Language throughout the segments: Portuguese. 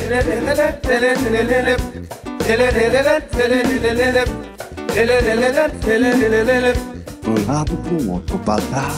Pro lado, pro outro, pra trás.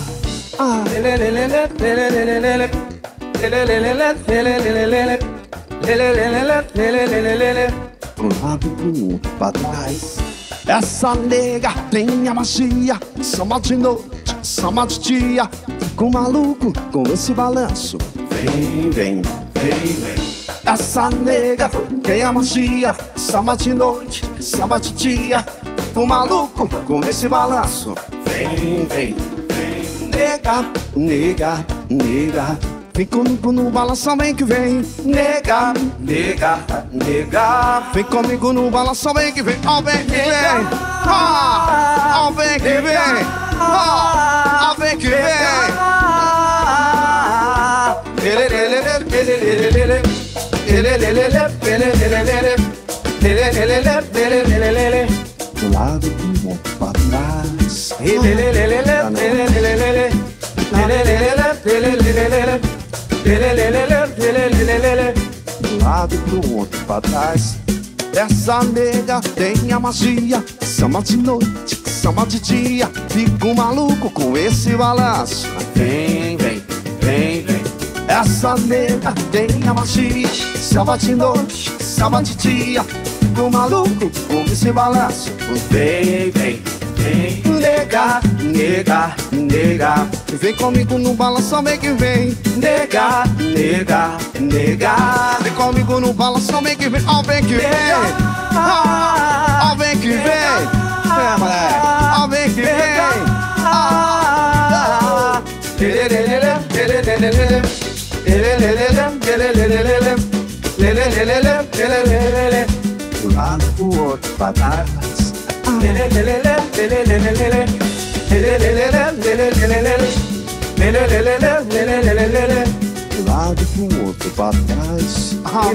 Pro lado, pro outro, pra trás. Essa nega tem a magia, samba de noite, samba de dia. Fico maluco com esse balanço. Vem, vem, vem, vem. Essa nega tem a magia, samba de noite, samba de dia. Fico maluco com esse balanço. Vem, vem, vem. Nega, nega, nega. Vem comigo no balanço, vem que vem. Nega, nega, nega. Vem comigo no balanço, vem que vem. Ó, vem que vem. Ó, vem que vem. Ó, vem que vem. Do lado do outro pra trás. Do lado pro outro pra trás. Essa nega tem a magia, samba de noite, samba de dia. Fico maluco com esse balanço. Vem, vem, vem, vem. Essa nega tem a magia, samba de noite, samba de dia. Fico maluco com esse balanço. Vem, vem, vem. Nega, nega, nega. Vem comigo no balanço, vem que vem. Nega, nega, nega. Vem comigo no balanço, vem que vem. Ó, vem que vem. Ó, vem que vem. É, moleque. Ó, vem que vem. Do lado pro outro pra trás. Do lado pro outro pra trás.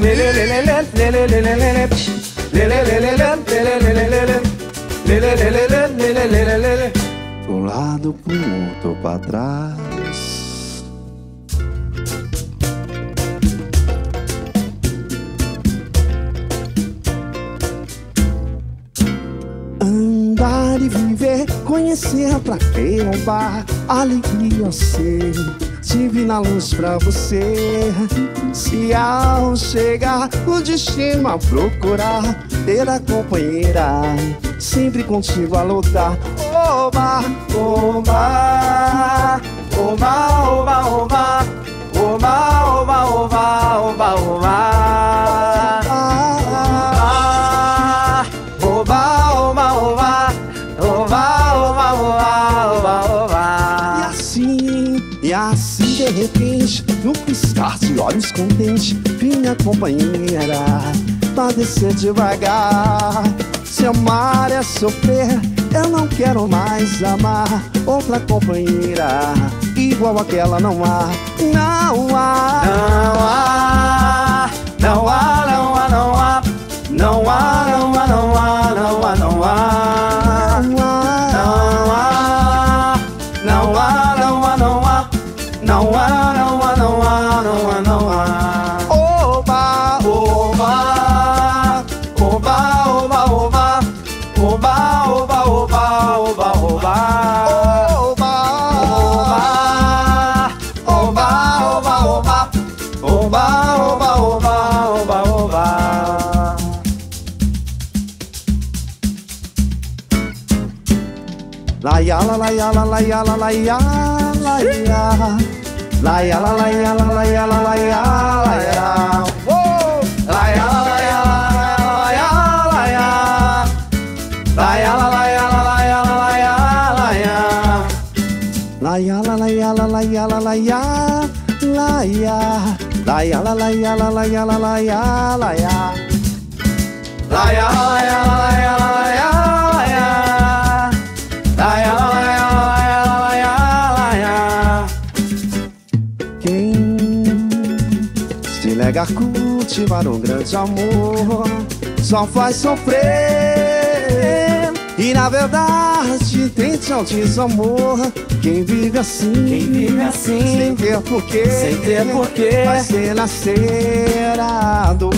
Do lado pro outro pra trás. Andar e viver, conhecer pra que roubar. Alegria ser, tive na luz pra você. Se ao chegar o destino a procurar, ter a companheira, sempre contigo a lutar. Oba, oba, oba, oba, oba, oba, oba, oba, oba, oba. E assim de repente, no piscar de olhos contente, minha companheira pra descer devagar. Se amar é sofrer, eu não quero mais amar outra companheira igual aquela não há. Não há, não há, não há, não há, não há, não há, não há, não há, não há, não há. Não há, não há, não há, não há, não há. Oba, oba, oba, oba, oba, oba, oba, oba, oba, oba. Oba, oba, oba, oba, oba, oba, oba, oba, oba. La ya la la ya la la ya la la ya la ya. La ya la la ya la la ya la la ya la ya. La ya la la ya la ya la ya. La ya la la ya la la ya la ya la ya. La ya la la ya la la ya la la ya la ya. La ya la la ya la la ya la la ya la ya. La ya la ya la la ya la la ya la ya. La ya la la ya la la ya la ya la ya. Quem se nega a cultivar um grande amor só faz sofrer. E na verdade tem tchau desamor. Quem vive assim, sem ter porquê, vai ser nascer a dor.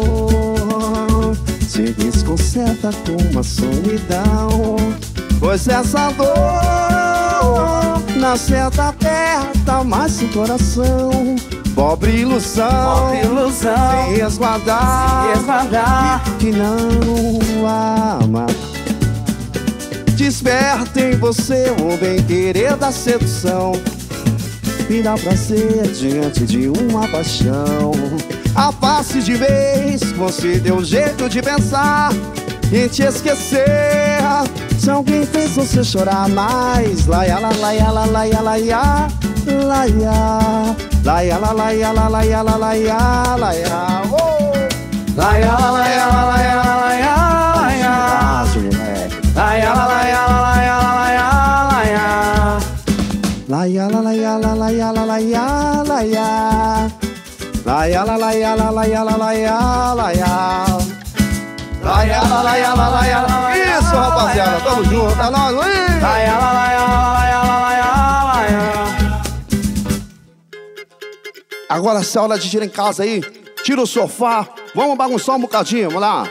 Se desconcerta com uma solidão, pois essa dor na certa aperta mais o coração. Pobre ilusão, sem resguardar que não ama. Desperta em você o bem-querer da sedução e dá prazer diante de uma paixão. Afaste de vez, você deu jeito de pensar em te esquecer. Se alguém fez você chorar mais, laia la laia la laia laia laia laia la laia la laia la laia laia laia la laia la laia la laia laia la laia la laia la laia laia la laia la laia la laia laia laia la laia la laia la laia laia laia la laia la laia. Isso, rapaziada, tamo junto, é nóis, laia la laia la laia la laia laia. Agora essa hora de tirar em casa aí, tira o sofá, vamos bagunçar um bocadinho, vamos lá.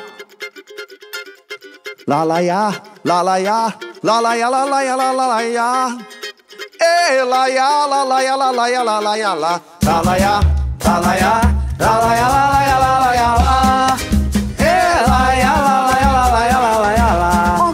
La laia, la laia, la laia, la laia, la laia. Ei, laia, la laia, la laia, la laia, la laia, la laia, la laia, la laia, la laia, la. Ei, laia, la laia, la laia, la laia, la. Oh,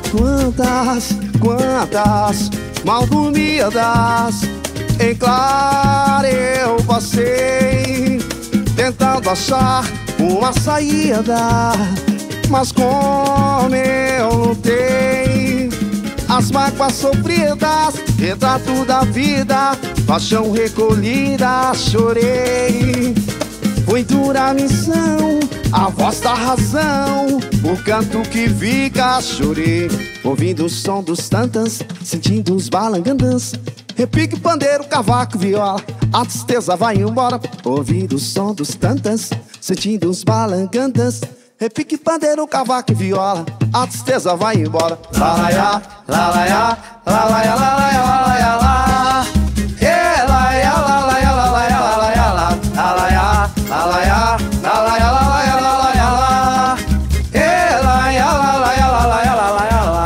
quantas mal dormidas em claro eu passei, tentando achar uma saída, mas como eu lutei, as mágoas sofridas, retrato da vida, paixão recolhida, chorei. Foi dura a missão, a voz da razão, o canto que fica, chorei. Ouvindo o som dos tantãs, sentindo os balangandãs, repique, pandeiro, cavaco, viola, a tristeza vai embora. Ouvindo o som dos tantãs, sentindo os balangandãs, repique, pandeiro, cavaco e viola, a tristeza vai embora. La laia, la laia, la laia, la laia, la laia, la. É laia, la laia, la laia, la laia, la. La laia, la laia, la laia, la laia, la laia, la. É laia, la laia, la laia, la laia, la.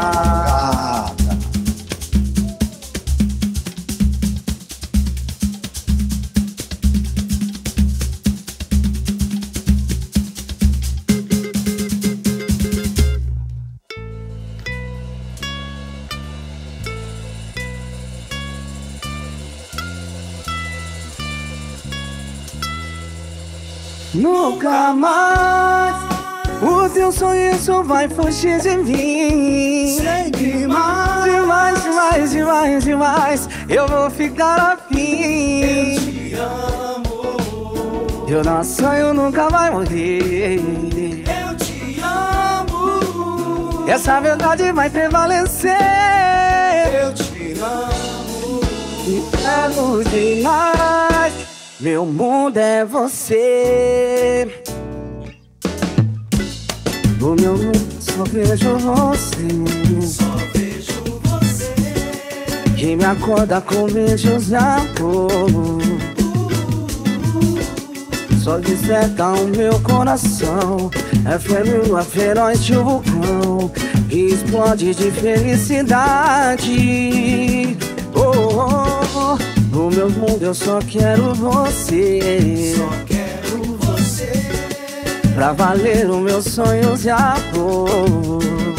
Nunca mais o teu sorriso vai fugir de mim. Sempre mais, Demais, demais, demais, demais, eu vou ficar afim. eu te amo, E o nosso sonho nunca vai morrer. eu te amo, Essa verdade vai prevalecer. eu te amo. E quero demais, meu mundo é você. No meu mundo só vejo você. Só vejo você. Que me acorda com beijos de amor. Só desperta o meu coração. É febril, feroz de um vulcão que explode de felicidade. Oh, oh, oh. No meu mundo eu só quero você. Só quero você. Pra valer os meus sonhos de amor.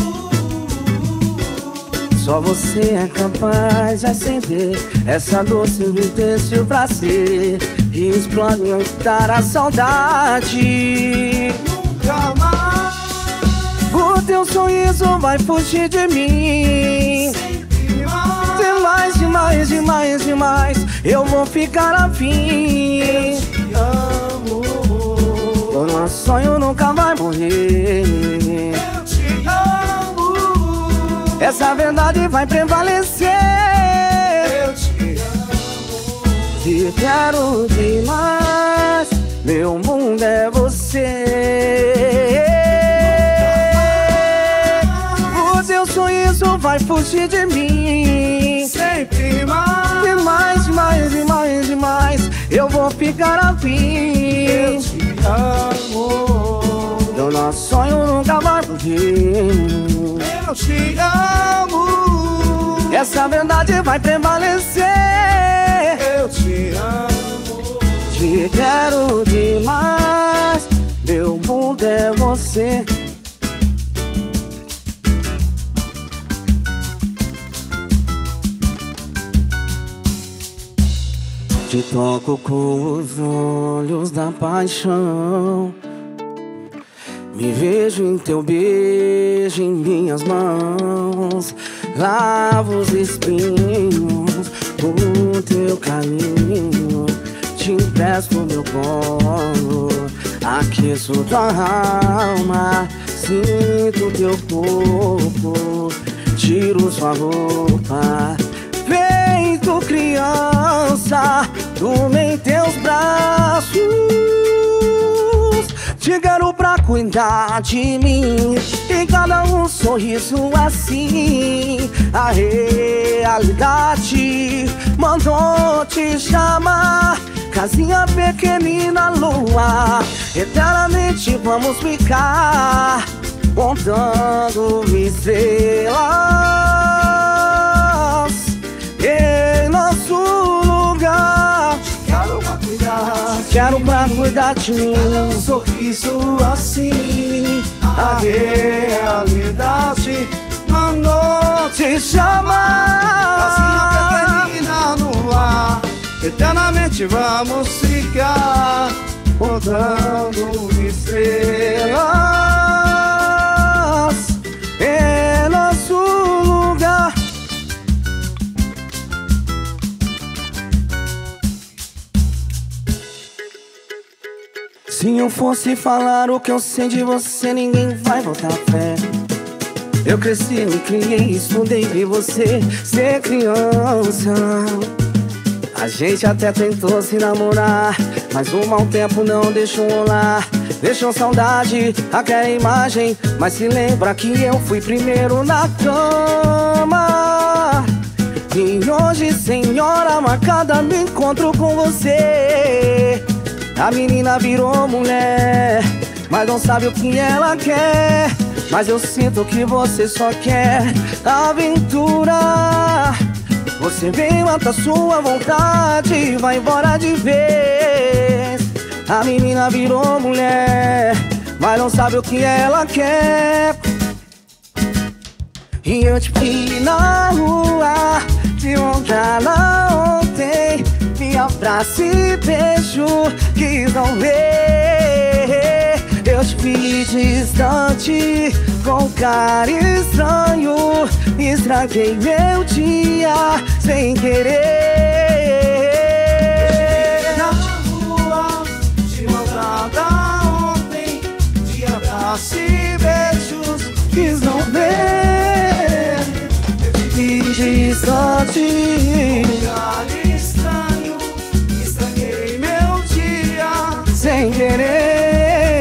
Só você é capaz de acender essa doce luz e o prazer que explode e dar a saudade. Nunca mais, O teu sorriso vai fugir de mim. sempre mais, Demais, demais, demais, demais, eu vou ficar afim. te amo, O nosso sonho nunca vai morrer. eu te amo, Essa verdade vai prevalecer. eu te amo. Te quero demais, meu mundo é você. O teu sorriso vai fugir de mim. Sempre mais. Demais, demais, demais, demais. Eu vou ficar a fim. Eu te amo. Do nosso sonho nunca vai fugir. Eu te amo. Essa verdade vai prevalecer. Eu te amo. Te quero demais. Meu mundo é você. Te toco com os olhos da paixão. Me vejo em teu beijo em minhas mãos. Lavo os espinhos com teu carinho. Te empresto meu colo, aqueço tua alma. Sinto teu corpo, tiro sua roupa. Feito criança, durmo em teus braços. Te quero pra cuidar de mim. E cada sorriso assim. A realidade mandou te chamar. Casinha pequenina, lua. Eternamente vamos ficar contando estrelas em nosso lugar. Quero pra cuidar de mim. Um sorriso assim. A realidade mandou te chamar. Casinha pequenina no ar. Eternamente vamos ficar contando estrelas em nosso lugar. Se eu fosse falar o que eu sei de você, ninguém vai botar fé. Eu cresci, me criei, estudei, vi você ser criança. A gente até tentou se namorar, mas o mau tempo não deixou rolar. Deixou saudade, aquela imagem, mas se lembra que eu fui primeiro na cama. E hoje, senhora marcada, me encontro com você. A menina virou mulher, mas não sabe o que ela quer. Mas eu sinto que você só quer aventura. Você vem, mata sua vontade e vai embora de vez. A menina virou mulher, mas não sabe o que ela quer. E eu te vi na rua, te encontrar ontem. Me abraça e beijo, quis não ver. Eu te vi distante, com cara estranho. Estraguei meu dia sem querer. na rua, te encontrada ontem. De abraço e beijos Quis não ver. E distante, lugar estranho. Estraguei meu dia sem querer.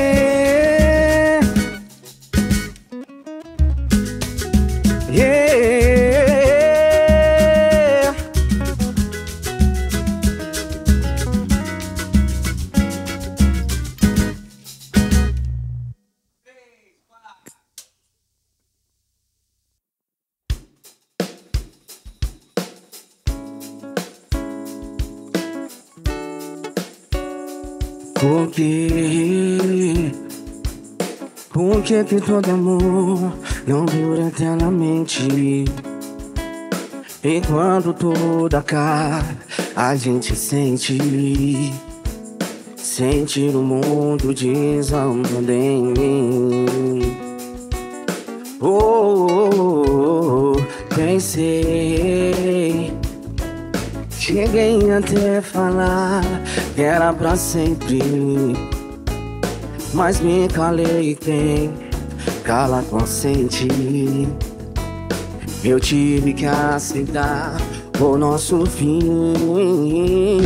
Yeah. Por que que todo amor não dura eternamente? Enquanto tudo acaba, a gente sente o mundo desandando em mim. Pensei, cheguei até a falar que era pra sempre, mas me calei, quem cala consente. Eu tive que aceitar o nosso fim.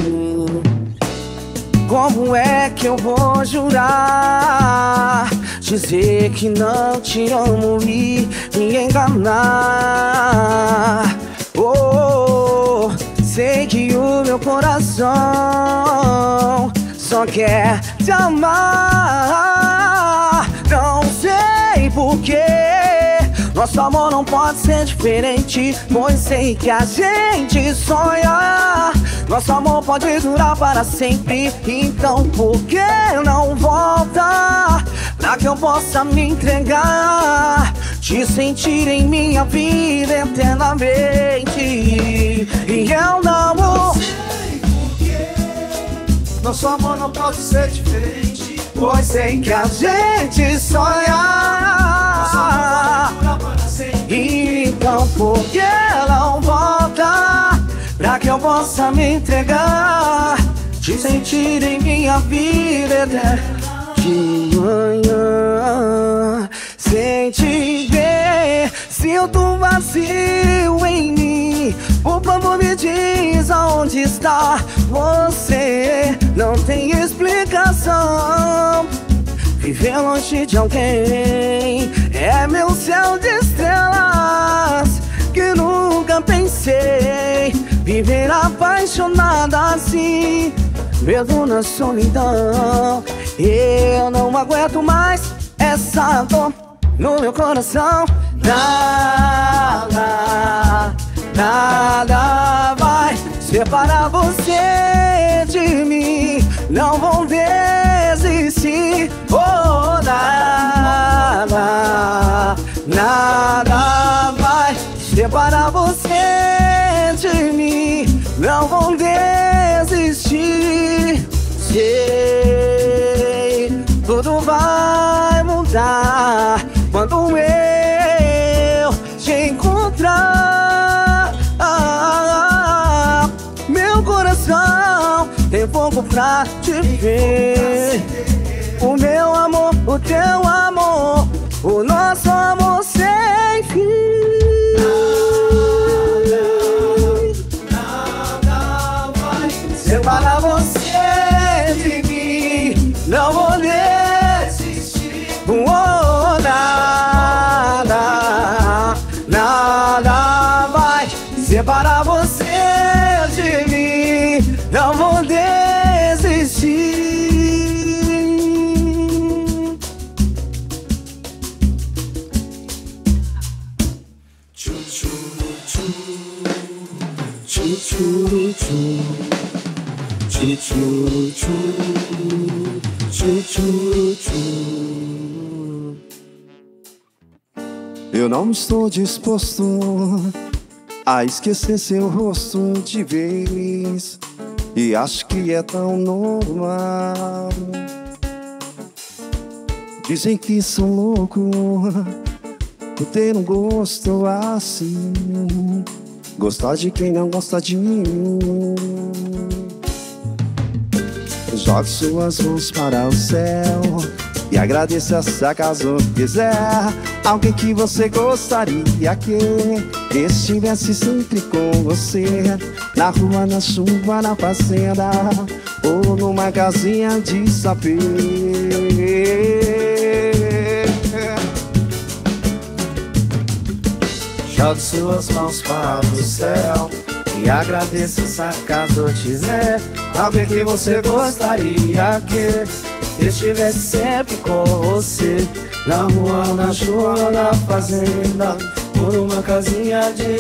Como é que eu vou jurar, dizer que não te amo e me enganar. Oh, sei que o meu coração só quer te amar. Não sei porquê nosso amor não pode ser diferente, pois sei que a gente sonha. Nosso amor pode durar para sempre, então por que não volta? Pra que eu possa me entregar, te sentir em minha vida eternamente. E eu não sei porquê nosso amor não pode ser diferente, pois sei que a gente sonha. Então por que não volta? Pra que eu possa me entregar, te sentir em minha vida de manhã. Sem te ver, sinto vazio em mim. Por favor me diz aonde está você. Não tem explicação. Viver longe de alguém é meu céu de estrelas, que nunca pensei viver apaixonada assim, mesmo na solidão. Eu não aguento mais essa dor no meu coração. Nada, nada vai separar você de mim. Não vou desistir. Oh, nada, nada vai separar você de mim. Não vou desistir. Sei, tudo vai mudar quando eu te encontrar. Meu coração tem fogo pra te ver. O meu amor, o teu amor, o nosso amor sem fim. Nada vai separar você de mim. Não vou desistir. Oh, nada, nada vai separar você de mim. Não vou desistir. Eu não estou disposto a esquecer seu rosto de vez, e acho que é tão normal. Dizem que sou louco por ter um gosto assim, gostar de quem não gosta de mim. Jogue suas mãos para o céu e agradeça se acaso quiser alguém que você gostaria que estivesse sempre com você, na rua, na chuva, na fazenda ou numa casinha de sapê. Jogue suas mãos para o céu e agradeça se acaso quiser alguém que você gostaria que estivesse sempre com você, na rua, na chuva, na fazenda ou numa casinha de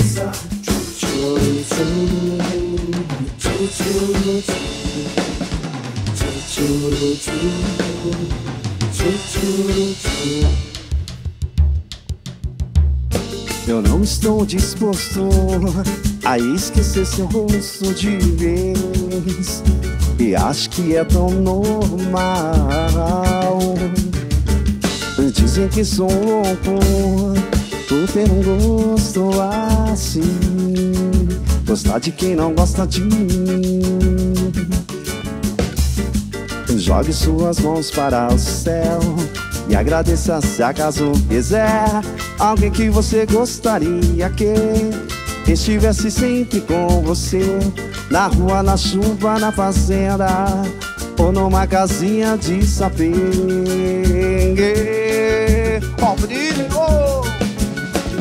Eu não estou disposto a esquecer seu rosto de vez, e acho que é tão normal. Dizem que sou louco por ter um gosto assim, gostar de quem não gosta de mim. Jogue suas mãos para o céu e agradeça se acaso quiser alguém que você gostaria que estivesse sempre com você, na rua, na chuva, na fazenda ou numa casinha de sapê.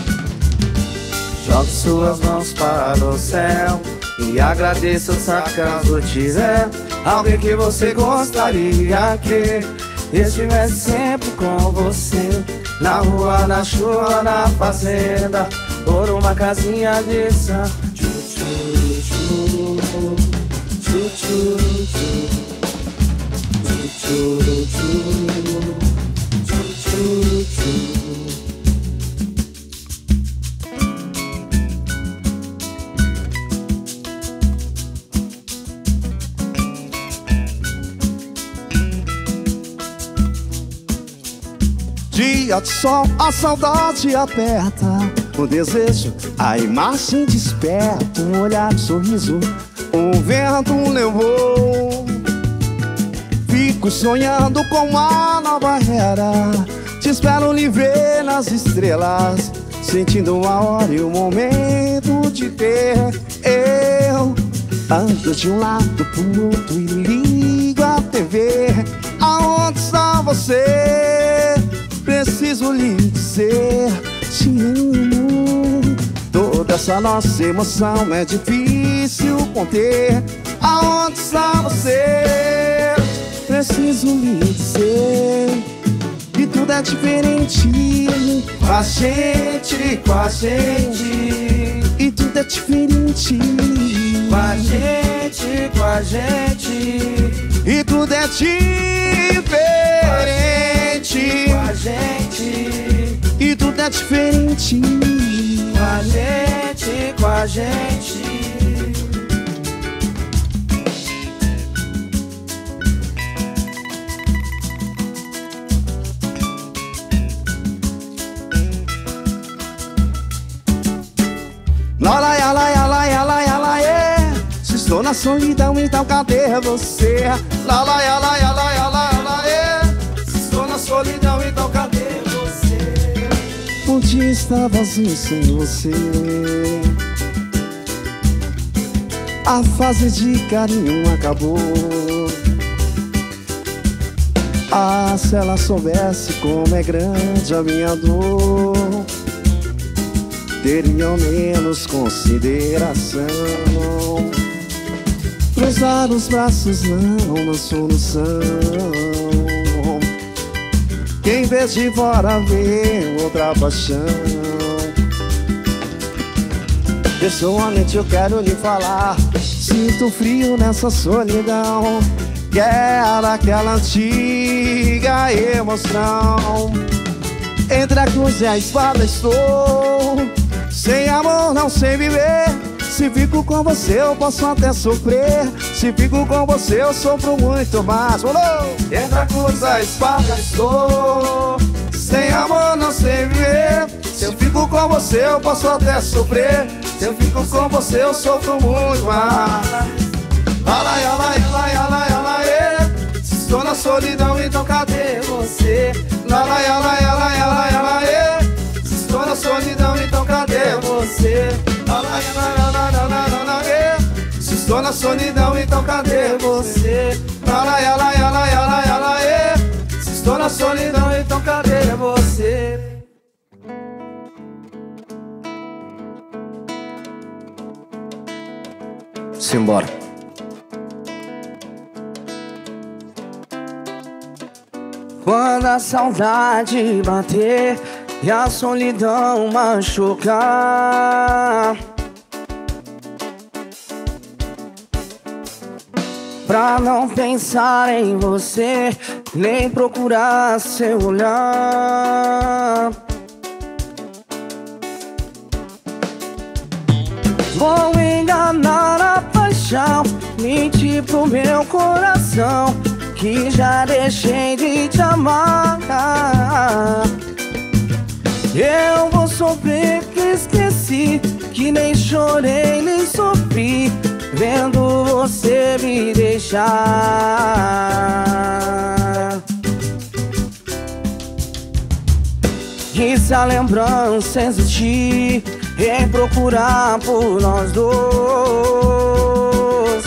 jogue suas mãos para o céu e agradeça se acaso tiver alguém que você gostaria que estivesse sempre com você. Na rua, na chuva, na fazenda, por uma casinha de sal. Dia de sol, a saudade aperta, o desejo, a imagem desperta, um olhar de sorriso, o vento levou. Fico sonhando com uma nova era, te espero lhe ver nas estrelas, sentindo a hora e o momento de ter. Eu ando de um lado pro outro e ligo a TV. Aonde está você? Preciso lhe dizer, te amo. Toda essa nossa emoção é difícil conter. Aonde está você? Preciso lhe dizer que tudo é diferente com a gente, com a gente. E tudo é diferente com a gente, com a gente. E tudo é diferente com a gente. E tudo é diferente com a gente, com a gente. Lá, lá, lá, lá, lá, lá, lá, é. Se estou na solidão, então cadê você? Lá, lá, lá, lá, lá, lá, lá, é. Se estou na solidão, então cadê você? Um dia estava vazio sem você. A fase de carinho acabou. Ah, se ela soubesse como é grande a minha dor, teriam menos consideração. Cruzar os braços não é uma solução. Quem vez de fora vê outra paixão. Pessoalmente eu quero lhe falar, sinto frio nessa solidão. Quero aquela antiga emoção. Entre a cruz e a espada estou. Sem amor não sei viver. Se fico com você eu posso até sofrer. Se fico com você eu sofro muito mais. Entre a cruz e a espada estou. Sem amor não sei viver. Se eu fico com você eu posso até sofrer. Se eu fico com você eu sofro muito mais. Alai, alai, alai, alai, alai. Se estou na solidão, então cadê você? Alai, alai, alai, alai, alai. Se estou na solidão, então cadê você? Alai, alai, alai, alai, alai. Se estou na solidão, então cadê você? Alai, alai, alai, alai, alai. Se estou na solidão, então cadê você? Simbora. Quando a saudade bater e a solidão machucar, pra não pensar em você, nem procurar seu olhar, vou enganar a paixão, mentir pro meu coração que já deixei de te amar. Eu vou sofrer que esqueci, que nem chorei nem sofri, vendo você me deixar. E se a lembrança existir, em procurar por nós dois,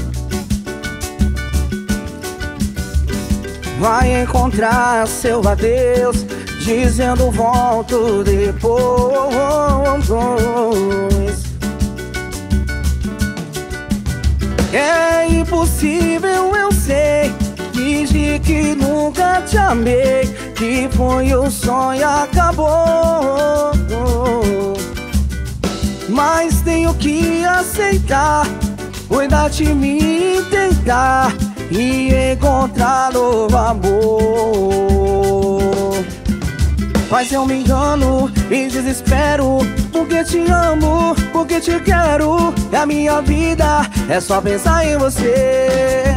vai encontrar seu adeus, dizendo volto depois. impossível, eu sei. Fingi que nunca te amei, que foi o sonho e acabou. Mas tenho que aceitar, cuidar de mim, tentar e encontrar novo amor. Mas eu me engano e desespero, porque te amo, porque te quero. E a minha vida é só pensar em você.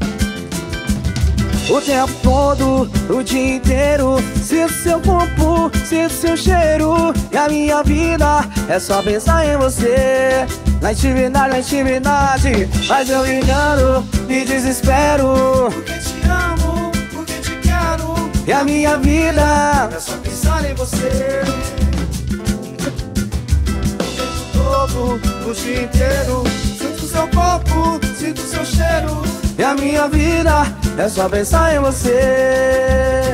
O tempo todo, o dia inteiro, sinto seu corpo, sinto seu cheiro. E a minha vida é só pensar em você. Na intimidade, mas eu me engano e desespero, Porque te amo, porque te quero. e a minha vida É só pensar em você. O tempo todo, o dia inteiro, sinto seu corpo, sinto seu cheiro. e a minha vida é só pensar em você.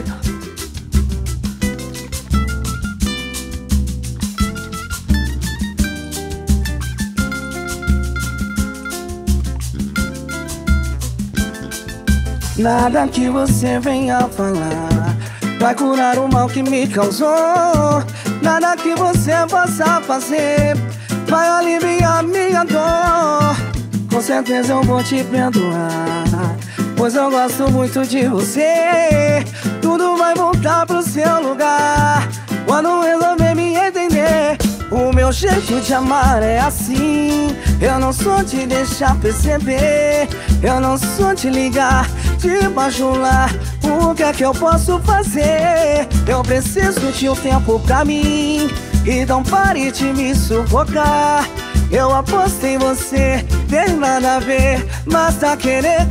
Nada que você venha falar vai curar o mal que me causou. Nada que você possa fazer vai aliviar minha dor. Com certeza eu vou te perdoar, pois eu gosto muito de você. Tudo vai voltar pro seu lugar quando resolver me entender. O meu jeito de amar é assim. Eu não sou de deixar perceber, eu não sou de ligar, de bajular. O que é que eu posso fazer? Eu preciso de um tempo pra mim, então pare de me sufocar. Eu aposto em você, tem nada a ver, basta querer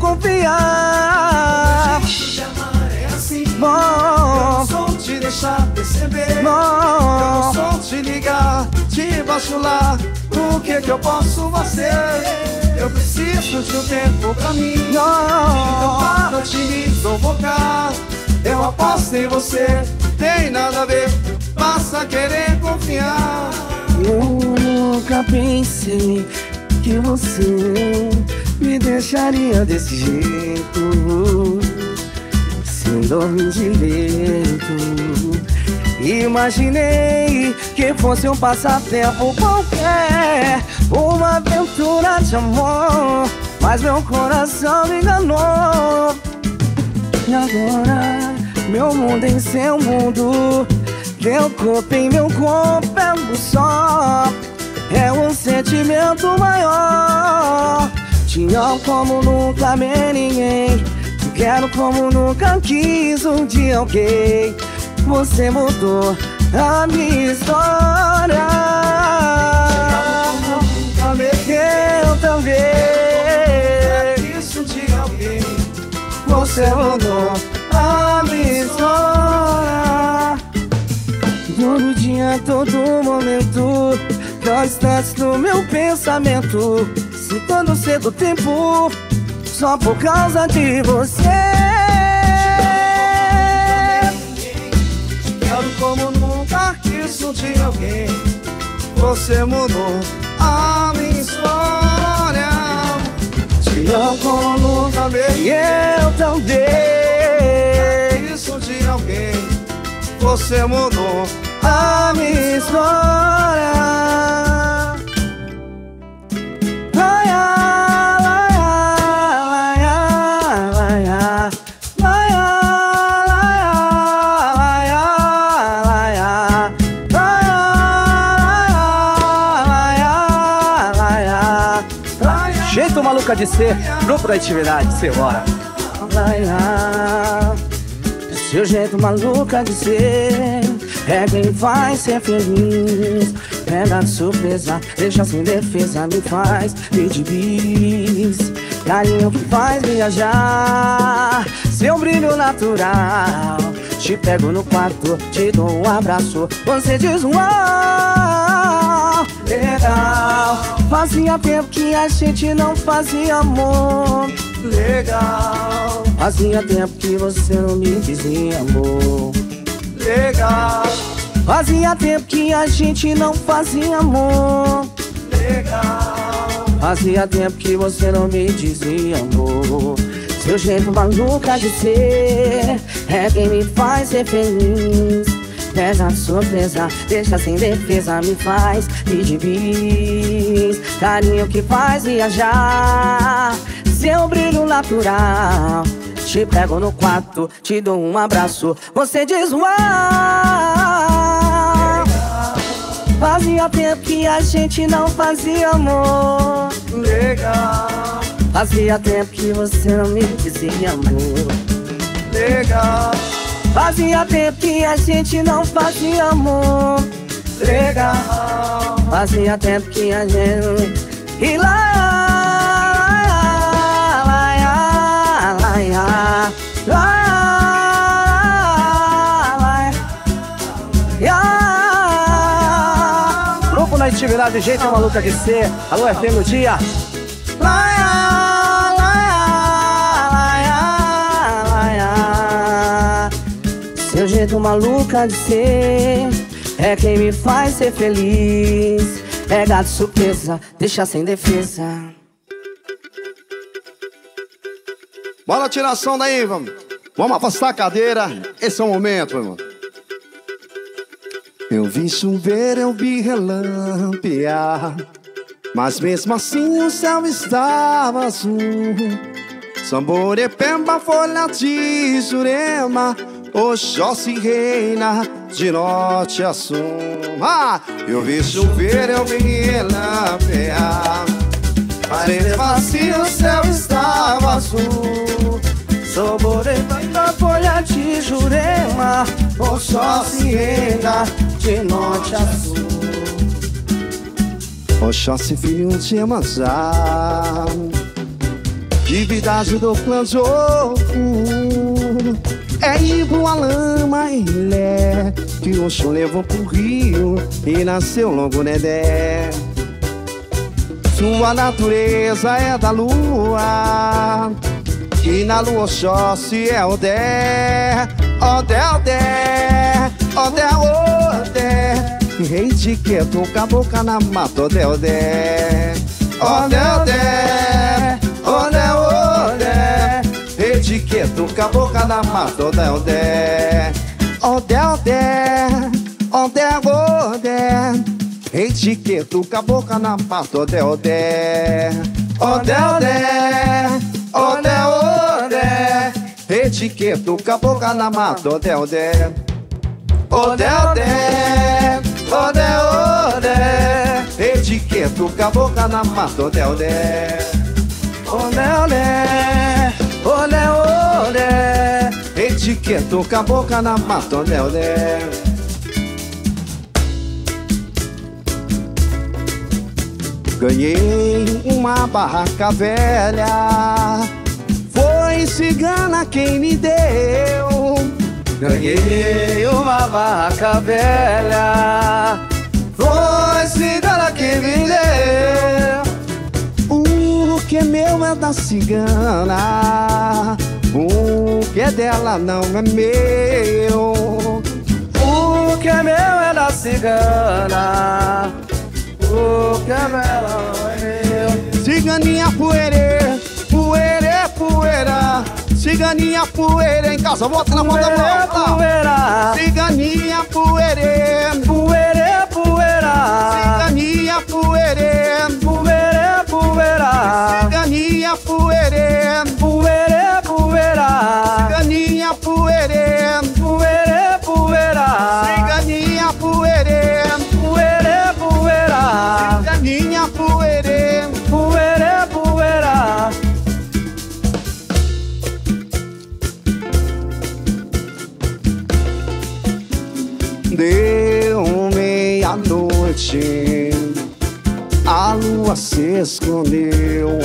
confiar. O jeito de amar é assim. Eu Bom, não sou de deixar perceber. Eu bom, não sou de ligar, de bajular. O que eu posso fazer? Eu preciso de um tempo pra mim, então para de me provocar. Eu aposto em você, tem nada a ver, basta querer confiar. eu nunca pensei que você me deixaria desse jeito, sem dormir direito. Imaginei que fosse um passatempo qualquer, uma aventura de amor, mas meu coração me enganou. E agora meu mundo em seu mundo, teu corpo em meu corpo é um só. É um sentimento maior. Te amo como nunca amei ninguém, te quero como nunca quis um dia alguém. Você mudou a minha história. Eu também. Isso de alguém. Você mudou a minha história. Todo dia, todo momento, constantes no meu pensamento, citando cedo tempo, só por causa de você. Quero como nunca quis um dia alguém. Você mudou a minha história. Te amo como nunca amei. E eu também. Isso de alguém. Você mudou A minha história. Vai, vai, vai, vai, vai, vai. Jeito maluca de ser, grupo da intimidade, simbora. Seu jeito maluca de ser é quem faz ser feliz. Pega de surpresa, deixa sem defesa, me faz pedir bis. Carinho que faz viajar, seu brilho natural. Te pego no quarto, te dou um abraço, você diz uau, legal. Fazia tempo que a gente não fazia amor. legal, Fazia tempo que você não me dizia amor. legal, Fazia tempo que a gente não fazia amor. legal. Fazia tempo que você não me dizia amor. Seu jeito maluca de ser é quem me faz ser feliz. Pega de surpresa, deixa sem defesa, me faz pedir bis. Carinho que faz viajar, seu brilho natural. Te pego no quarto, te dou um abraço, você diz uau. Fazia tempo que a gente não fazia amor. Legal. Fazia tempo que você não me dizia amor. Legal. Fazia tempo que a gente não fazia amor. Legal. Fazia tempo que a gente... E lá, Grupo Noite Virada, jeito maluca de ser. Alô, FM no dia. Seu jeito maluca de ser é quem me faz ser feliz. Pega de surpresa, deixa sem defesa. Bora tirar som daí, vamos. Vamos afastar a cadeira. Esse é o momento, meu irmão. Eu vi chover, eu vi relampear, mas mesmo assim o céu estava azul. Samborepemba, folha de Jurema, Oxóssi reina de norte a sul. Eu vi chover, eu vi relampear, mas mesmo assim o céu estava azul. Samborepemba, folha de Jurema, Oxóssi reina de norte a sul. Oxóssi filho de Iemanjá, divindade do clã Jogo. É Ibo, a lama, Ilé, que Oxum levou pro rio e nasceu Longo Nedé. Sua natureza é da lua, e na lua Oxóssi é Odé. Odé, Odé, Odé, Odé, rei de Queto, cabocla na mata. Odé, Odé, Odé, Odé, Odé, Odé, rei de Queto, cabocla na mata. Odé, Odé, Odé, Odé, Odé, Odé, rei de Queto, cabocla na mata. Odé, Odé, Odé, Odé, Odé, Odé, etiqueto, cabocla na mata. Odé, Odé, Odé, Odé, Odé, Odé, etiqueto, cabocla na mata. Odé, Odé, Olé, olé, olé, olé, etiqueto, cabocla na mata. Odé, Odé. Ganhei uma barraca velha, foi cigana quem me deu. ganhei uma barraca velha, Foi cigana quem me deu. O que é meu é da cigana, o que é dela não é meu. o que é meu é da cigana, o que é meu é meu. Ciganinha poeira, poeira, poeira. Ciganinha poeira em casa, bota na mão da mão. Poeira, Ciganinha poeira, poeira, poeira, ciganinha poeira, poeira, poeira, ciganinha poeira, poeira, poeira, ciganinha poeira, poeira, poeira, ciganinha poeira, poeira, poeira, ciganinha poeira. poeira, poeira. Deu meia-noite, a lua se escondeu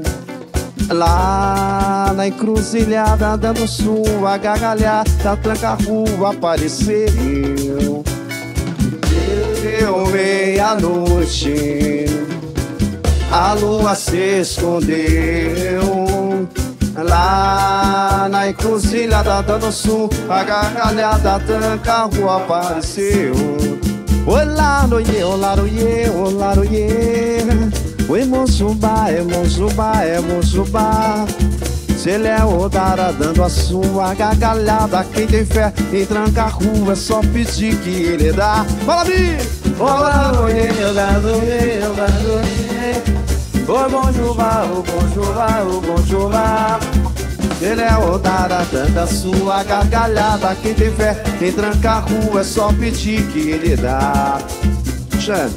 lá na encruzilhada, dando sua gargalhada, tranca-rua apareceu. Deu meia-noite, a lua se escondeu lá na encruzilhada, dando sua gargalhada, tranca-rua apareceu. Olá, oiê, olá, oiê, olá, oiê. Oi, Monjubá, é Monjubá, é Monjubá. Se ele é Odara dando a sua gargalhada, quem tem fé em trancar a rua é só pedir que ele dá. Fala, Bi! Olá, meu gado, meu gado. O Monjubá, o Monjubá, o Monjubá. Se ele é Odara dando a sua gargalhada, quem tem fé em trancar a rua é só pedir que ele dá. Xande.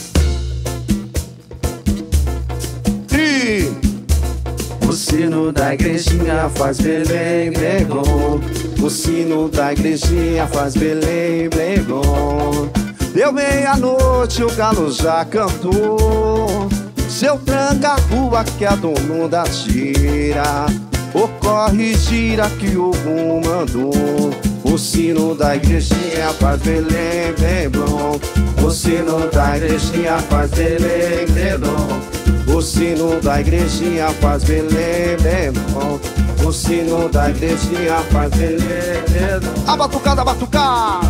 E o sino da igrejinha faz Belém, Belém. O sino da igrejinha faz Belém, Belém. Deu meia-noite, o galo já cantou. Seu tranca a rua que é dono da tira. O corre e gira que o Gum mandou. O sino da igrejinha faz Belém, Belém. O sino da igrejinha faz Belém, Belém. O sino da igrejinha faz Belém, Belém. O sino da igrejinha faz Belém, Belém. A batucada, a batucada.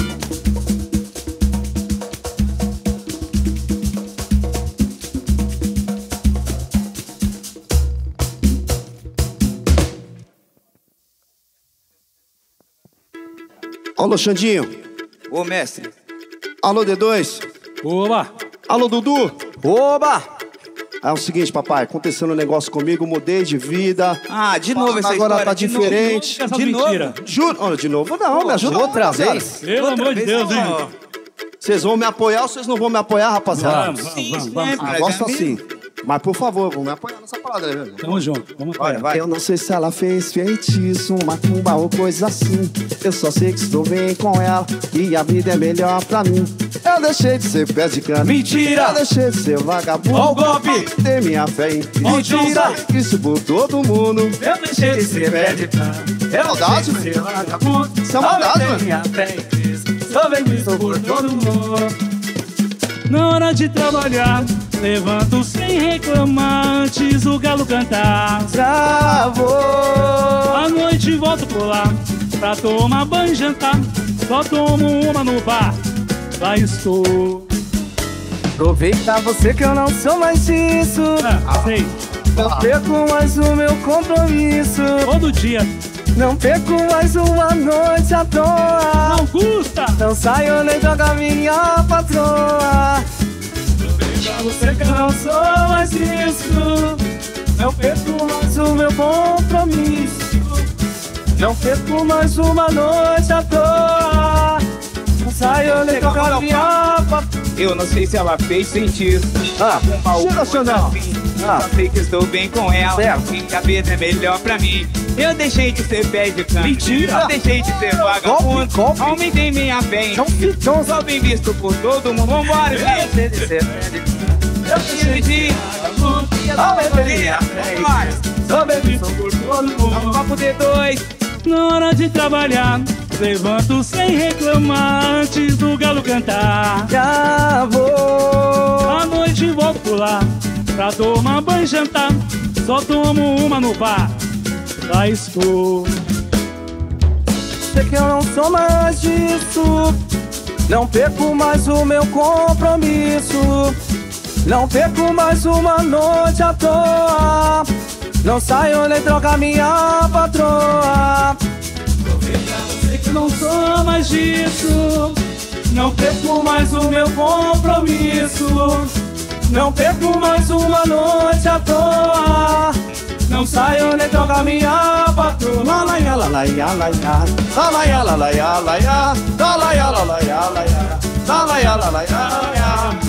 Alô, Xandinho. Ô, mestre. Alô, D2. Oba! Alô, Dudu. Oba! É o seguinte, papai, acontecendo um negócio comigo, mudei de vida. Ah, de novo essa agora história. tá diferente. Essa De novo? mentira. Juro. Olha, de novo não, me ajuda outra rapaziada. vez? Pelo amor de Deus, hein? Ó, Vocês vão me apoiar ou vocês não vão me apoiar, rapaziada? Vamos, sim, vamos, sim, vamos. é, Gosto mas assim. Mas por favor, vão me apoiar nessa parada, né, velho? Tamo junto, vamos Olha, apoiar. vai. Eu não sei se ela fez feitiço, macumba ou coisa assim. Eu só sei que estou bem com ela e a vida é melhor pra mim. Eu deixei de ser pé de cana. Mentira! Eu deixei de ser vagabundo. Ó o golpe! Ter minha fé em Cristo. Mentira! Isso por todo mundo. Eu deixei de ser pé de cana. É maldade, velho? Isso é maldade, mano. Sou bem visto por todo mundo. Na hora de trabalhar, levanto sem reclamar antes do galo cantar. Travou. À noite volto por lá pra tomar banho e jantar. Só tomo uma no bar, lá estou. Aproveita você que eu não sou mais disso. Sei, Não perco mais o meu compromisso. todo dia, Não perco mais uma noite à toa. não custa. Não saio nem droga a minha patroa. Pra você que eu não sou mais isso. Não perco mais o meu compromisso. Não perco mais uma noite à toa. Não saio nem droga a minha patroa. Eu não sei se ela fez sentido. Chega, Xandão. Só sei que estou bem com ela. Certo. E a vida é melhor pra mim. Eu deixei de ser pé de cana. Mentira. Eu deixei de ser vagabundo. Golpe. Aumentei minha fé em Não Cristo. ficam Só bem visto por todo mundo. Vambora, gente. Eu deixei de aumentei minha fé em Cristo. Sou bem visto por todo mundo. Papo D2. Na hora de trabalhar, levanto sem reclamar antes do galo cantar. Já vou. À noite volto por lá pra tomar banho e jantar. Só tomo uma no bar, lá estou. Sei que eu não sou mais disso. Não perco mais o meu compromisso. Não perco mais uma noite à toa. Não saio nem troca minha patroa. Sei que não sou mais disso. Não perco mais o meu compromisso. Não perco mais uma noite à toa. Não saio nem troca minha patroa. Lalaia, lalaia, lalaia. Lalaia, lalaia, lalaia. Lalaia, lalaia, lalaia. Lalaia, lalaia, lalaia.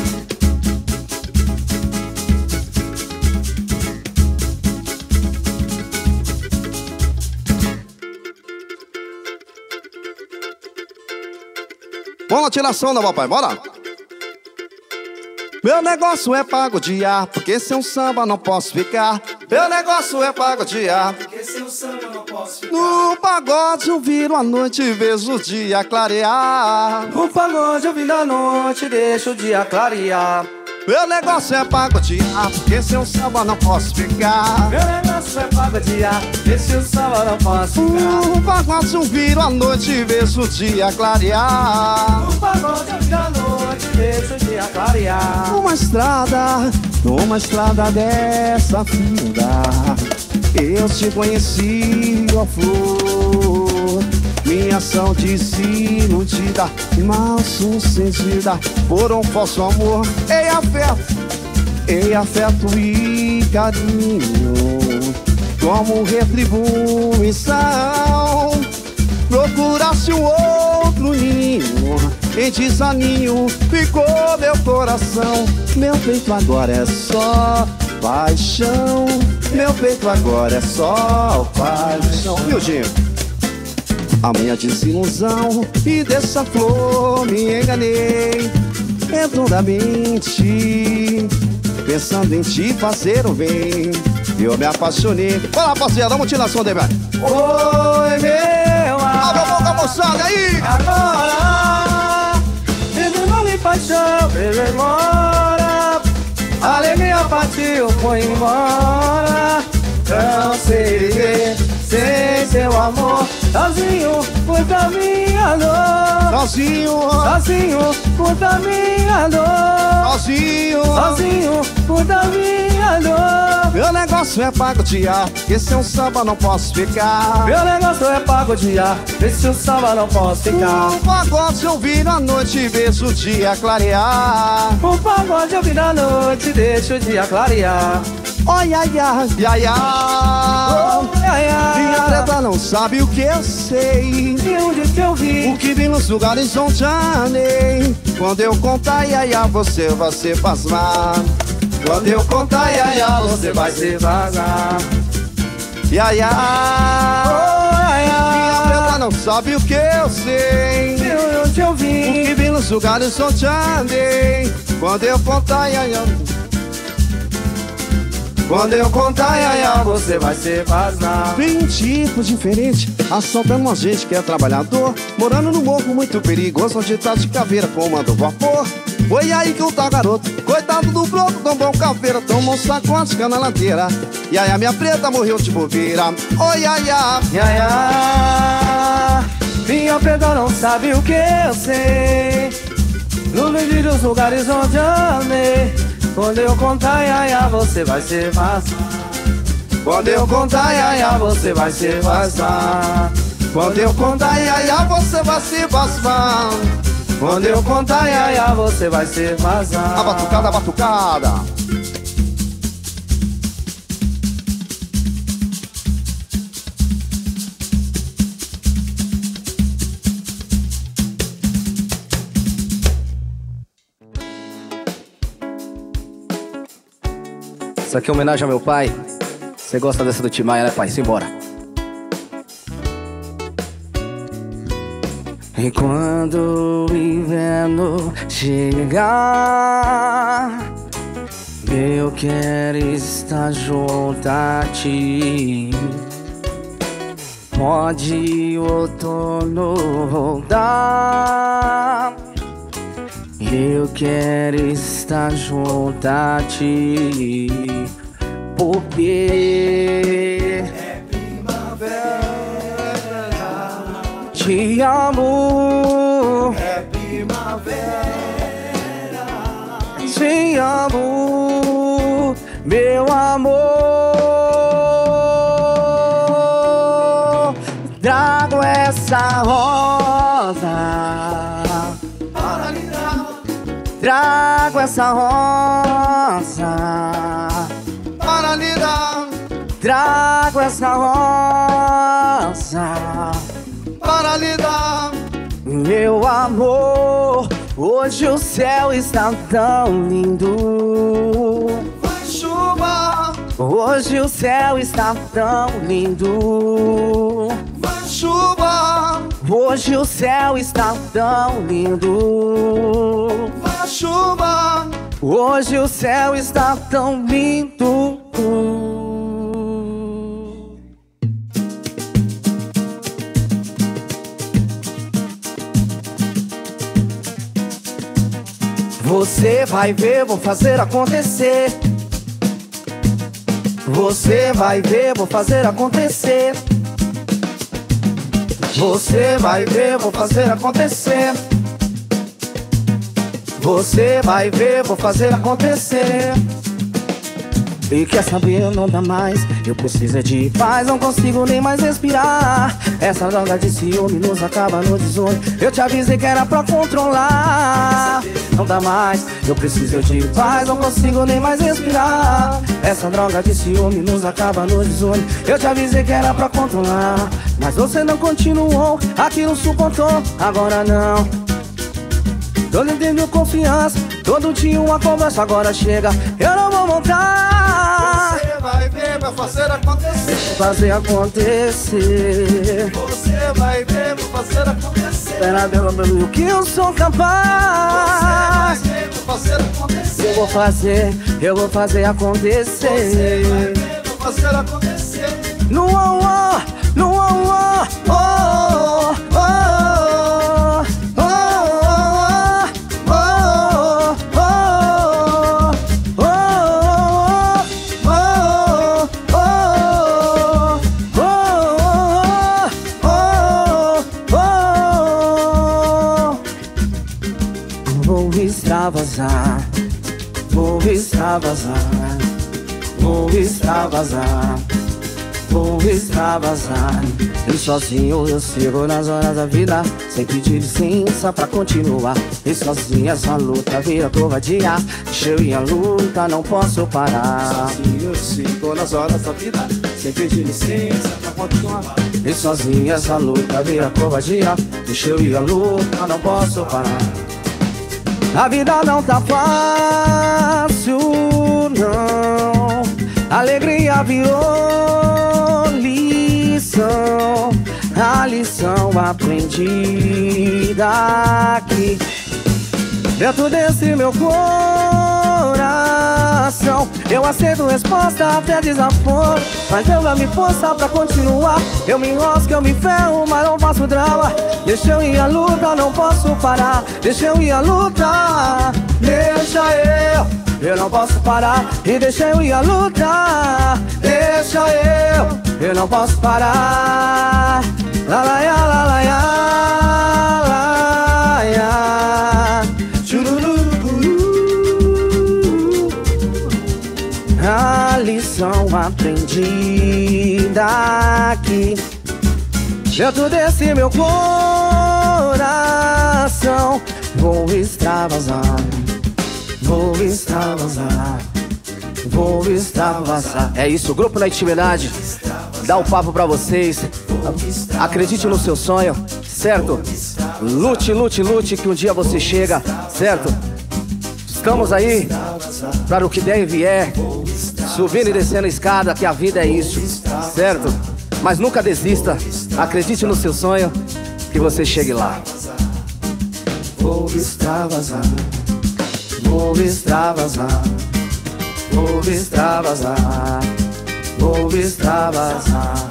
Vamos lá, tiração, né, papai? Bora! Meu negócio é pagodear, porque sem um samba não posso ficar. Meu negócio é pagodear, porque sem um samba não posso ficar. No pagode eu viro a noite e vejo o dia clarear. No pagode eu vim da noite, deixa o dia clarear. Meu negócio é pagodear, porque sem um samba não posso ficar. Meu negócio é pagodear, deixa o samba não posso ficar. No pagode eu viro a noite e vejo o dia clarear. No pagode eu vim da noite, deixa o dia clarear. Uma estrada numa estrada dessa funda, eu te conheci, ó flor. Minha ação desiludida e mal sucedida por um falso amor. Ei, afeto e carinho, como retribuição, procurasse um outro ninho, em desaninho ficou meu coração. Meu peito agora é só paixão, meu peito agora é só paixão. Viu, Gil? A minha desilusão e dessa flor me enganei redondamente, pensando em te fazer o bem, eu me apaixonei. Vai lá, parceiro, dá uma mutilação dele, velho. Oi, meu amor, abre a boca, moçada, aí! agora, esse nome paixão, ele mora, a alegria partiu, foi embora. Não sei viver sem seu amor, sozinho, puta minha dor. Sozinho, puta minha dor. Sozinho, puta minha dor. Meu negócio é pagodear, que sem um samba não posso ficar. Meu negócio é pagodear, esse o samba não posso ficar. Um pagode eu vi na noite e vejo o dia clarear. Um pagode eu vi na noite e deixa o dia clarear. Oi, ai, ai, ai, ai. Oh, ai, ai. Minha preta não sabe o que eu sei, E onde que eu vi? o que vi nos lugares onde andei. Quando eu contar, ai, ai, ai, você vai se pasmar. Quando eu contar, ai, ai, ai, você vai se vazar. Ai, ai, Oh, ai, minha ai. preta não sabe o que eu sei, E onde eu o que vi? vi nos lugares onde andei. Quando eu contar, ai, ai, ai. Quando eu contar, ai, ai, ai, Você vai se vazar. vem um tipo diferente, assaltando a gente que é trabalhador, morando no morro muito perigoso, onde tá de caveira comando vapor. Foi aí que eu tá garoto, coitado do broto, tombou um caveira, tomou um sacode na ladeira. E aí a minha preta morreu de bobeira. Oi, ai, ai. Ai, ai. Minha preta não sabe o que eu sei, nos vídeos lugares onde andei. Quando eu contar, ai, ai, você vai se vazar. Quando eu contar, ai, ai, você vai se vazar. Quando eu contar, ai, ai, ai, você vai se vazar. Quando eu contar, ai, ai, você vai se vazar. A batucada, a batucada. Isso aqui é homenagem ao meu pai. Você gosta dessa do Tim Maia, né, pai? Simbora. E quando o inverno chegar, eu quero estar junto a ti. Pode o outono voltar, eu quero estar junto a ti, porque é primavera. Te amo, é primavera. Te amo, meu amor. Trago essa rosa, trago essa rosa, Para lidar, trago essa rosa, para lidar. meu amor. Hoje o céu está tão lindo, Vai chuva, hoje o céu está tão lindo, vai chuva, hoje o céu está tão lindo, vai chuva. hoje o céu está tão lindo. Você vai ver, vou fazer acontecer. Você vai ver, vou fazer acontecer. Você vai ver, vou fazer acontecer. Você vai ver, vou fazer acontecer. E quer saber, não dá mais. Eu preciso é de paz, não consigo nem mais respirar. Essa droga de ciúme nos acaba no desonho. Eu te avisei que era pra controlar. Não dá mais, eu preciso de paz, não consigo nem mais respirar. Essa droga de ciúme nos acaba no desonho. Eu te avisei que era pra controlar, mas você não continuou, aquilo suportou, agora não. Todo dia tenho confiança, todo dia uma conversa, agora chega, eu não vou voltar. Você vai ver, vai fazer acontecer. Fazer acontecer. Você vai ver, vou fazer acontecer. Espera pelo que eu sou capaz. Você vai ver, vou fazer acontecer. Eu vou fazer acontecer. Você vai ver, vou fazer acontecer. No oh, no oh, oh, oh, oh. Vou extravasar, vou extravasar, vou extravasar. E sozinho eu sigo nas horas da vida, sem pedir licença pra continuar. E sozinho essa luta vira covardia. Deixa eu ir à luta, não posso parar. Sozinho eu sigo nas horas da vida, sem pedir licença pra continuar. E sozinho essa luta vira covardia. Deixa eu ir à luta, não posso parar. A vida não tá fácil, não. Alegria virou lição. A lição aprendida aqui dentro desse meu coração. Eu aceito resposta até desaforo, mas eu dou-me força pra continuar. Eu me enrosco, eu me ferro, mas não faço drama. Deixa eu ir à luta, não posso parar. Deixa eu ir à luta, deixa eu não posso parar. E deixa eu ir à luta, deixa eu não posso parar. La la ya, la la ya, la ya. A lição aprendida aqui dentro desse meu coração. Vou extravasar, vou extravasar, vou extravasar. É isso, Grupo Na Intimidade dá o papo pra vocês. Acredite no seu sonho, certo? Lute, lute, lute, que um dia você chega, certo? Estamos aí para o que der e vier, subindo e descendo a escada, que a vida é isso, certo? Mas nunca desista, acredite no seu sonho, que você chegue lá. Vou extravasar, vou extravasar, vou extravasar, vou extravasar.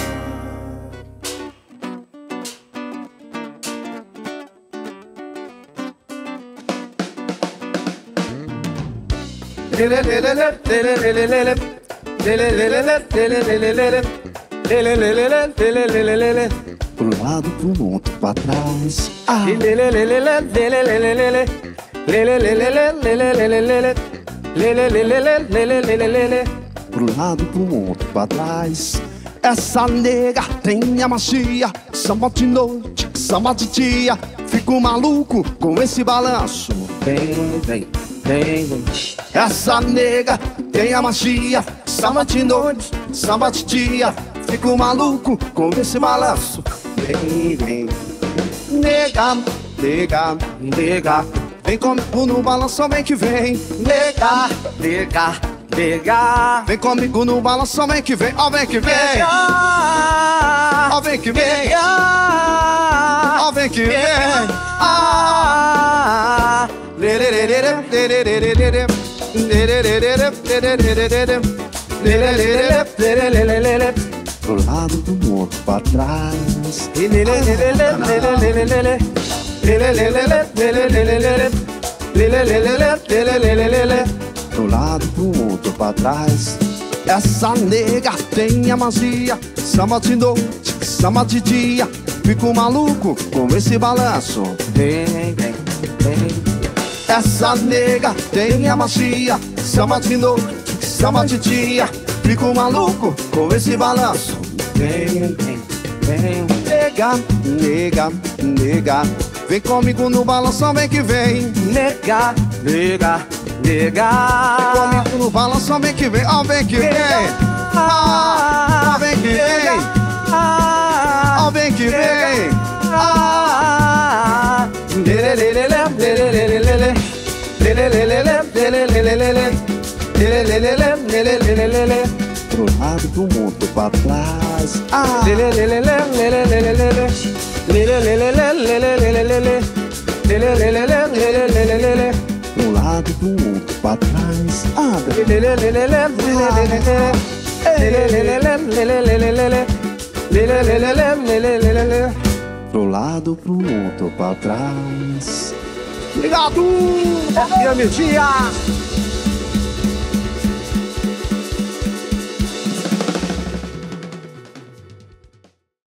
Pro lado, pro outro, pra trás. Pro lado, pro outro, pra trás. Essa nega tem a magia. Samba de noite, samba de dia. Fico maluco com esse balanço. Vem, vem, vem, vem. Essa nega tem a magia. Samba de noite, samba de dia. Fico maluco com esse balanço. Vem, vem. Nega, nega, nega. Vem comigo no balanço, vem que vem. Nega, nega, nega. Vem comigo no balanço, vem que vem. Ó, vem que vem. Ó, vem que vem. Ó, vem que vem. Pro lado do outro, pra trás. Pro lado do outro, pra trás. Essa nega tem a magia. Samba de noite, samba de dia. Fico maluco com esse balanço. Vem, vem, vem. Essa nega tem a magia. Samba de noite, samba de dia. Fico maluco com esse balanço. Vem, vem, vem, nega, nega, nega. Vem comigo no balanço, vem que vem. Nega, nega, nega. Vem comigo no balanço, vem que vem. Ó, vem que vem. Ó, vem que vem. Ó, vem que vem. Pro lado, pro mundo, pra trás. Pro lado, pro mundo, pra trás. Pro lado, pro outro, pra trás. Obrigado! É minha energia!